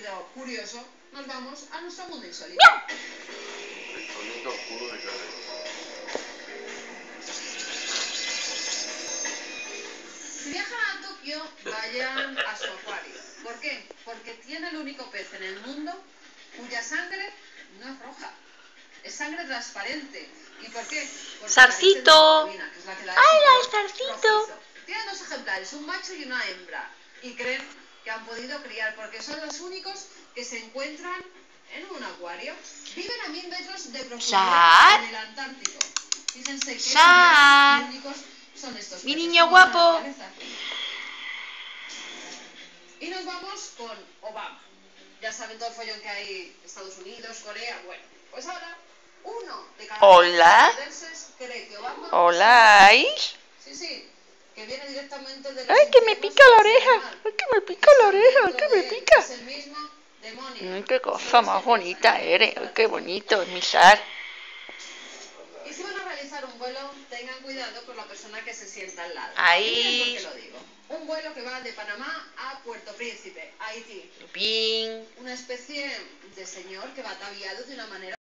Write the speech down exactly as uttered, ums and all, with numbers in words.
parecido curioso, nos vamos a nuestro mundo insólito. Poniendo el culo de cara. Si viajan a Tokio, vayan a su acuario. ¿Por qué? Porque tiene el único pez en el mundo cuya sangre no es roja. Es sangre transparente. ¿Y por qué? Porque ¡Zarcito! La que es la que da ¡Hala, ese el zarcito! rojizo. Tienen dos ejemplares, un macho y una hembra. Y creen que han podido criar porque son los únicos que se encuentran en un acuario. Viven a mil metros de profundidad en el Antártico. Fíjense que ¡Sar! los únicos son estos ¡Mi peces, niño como la guapo! naturaleza. Y nos vamos con Obama. Ya saben todo el follón que hay en Estados Unidos, Corea. Bueno, pues ahora uno de cada Hola. estadounidenses cree que Obama... Hola. Sí, sí, que viene directamente de los ¡Ay, que me infiernos pica la para ser oreja! mal. ¡Ay, que me pica Que la está oreja! ¡Ay, dentro que me de él, pica! es el mismo demonio. ¡Ay, qué cosa Ustedes más que bonita piensan, ¿eh? eres! ¡Ay, qué bonito es mi Sar! Y si van a realizar un vuelo, tengan cuidado con la persona que se sienta al lado. Ahí. Miren por qué lo digo. Un vuelo que va de Panamá a Puerto Príncipe, Haití. Pin. Una especie de señor que va ataviado de una manera